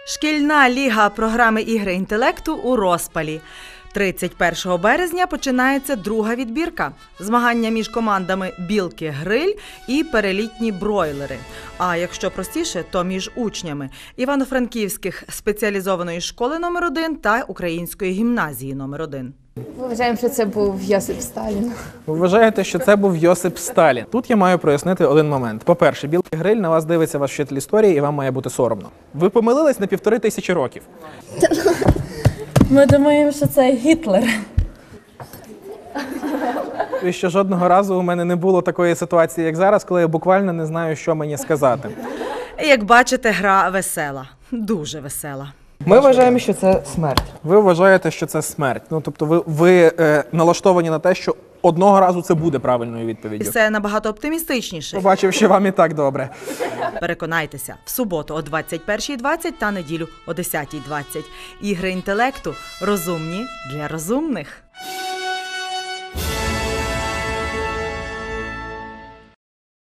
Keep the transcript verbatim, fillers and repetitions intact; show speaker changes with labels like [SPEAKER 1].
[SPEAKER 1] Шкільна ліга програми «Ігри інтелекту» у розпалі. тридцять першого березня починається друга відбірка. Змагання між командами «Білки-Гриль» і «Перелітні бройлери». А якщо простіше, то між учнями Івано-Франківських спеціалізованої школи номер один та Української гімназії номер один.
[SPEAKER 2] Ми вважаємо, що це був Йосип Сталін.
[SPEAKER 3] Ви вважаєте, що це був Йосип Сталін. Тут я маю прояснити один момент. По-перше, «Білки-Гриль» на вас дивиться ваш вчитель історії і вам має бути соромно. Ви помилились на півтори тисячі років.
[SPEAKER 4] Ми думаємо, що це Гітлер.
[SPEAKER 3] І що жодного разу у мене не було такої ситуації, як зараз, коли я буквально не знаю, що мені сказати.
[SPEAKER 1] Як бачите, гра весела. Дуже весела.
[SPEAKER 5] Ми вважаємо, що це смерть.
[SPEAKER 3] Ви вважаєте, що це смерть. Ну, тобто ви, ви е, налаштовані на те, що одного разу це буде правильною
[SPEAKER 1] І
[SPEAKER 3] відповіддю.
[SPEAKER 1] це набагато оптимістичніше.
[SPEAKER 3] Побачив, що вам і так добре.
[SPEAKER 1] Переконайтеся, в суботу о двадцять першій двадцять та неділю о десятій двадцять. Ігри інтелекту розумні для розумних.